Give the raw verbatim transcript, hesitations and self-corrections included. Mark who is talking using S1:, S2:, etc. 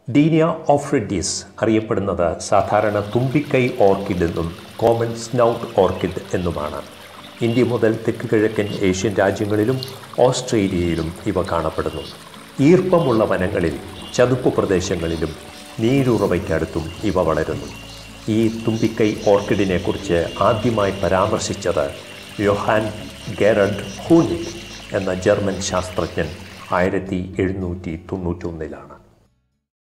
S1: ഡീനിയ ഓഫ്രിഡീസ് അറിയപ്പെടുന്നത് സാധാരണ തുമ്പിക്കൈ ഓർക്കിഡ് എന്നും കോമൺ സ്നൗട്ട് ഓർക്കിഡ് എന്നുമാണ്. ഇന്ത്യ മുതൽ തെക്ക് കിഴക്കൻ ഏഷ്യൻ രാജ്യങ്ങളിലും ഓസ്ട്രേലിയയിലും ഇവ കാണപ്പെടുന്നു. ഈർപ്പമുള്ള വനങ്ങളിൽ, ചതുപ്പ് പ്രദേശങ്ങളിലും നീരുറവയ്ക്കടുത്തും ഇവ വളരുന്നു. ഈ തുമ്പിക്കൈ ഓർക്കിഡിനെക്കുറിച്ച് ആദ്യമായി പരാമർശിച്ചത് യോഹാൻ ഗെറഡ് ഹൂനിക് എന്ന ജർമ്മൻ ശാസ്ത്രജ്ഞൻ ആയിരത്തി എഴുന്നൂറ്റി തൊണ്ണൂറ്റൊന്നിലാണ്.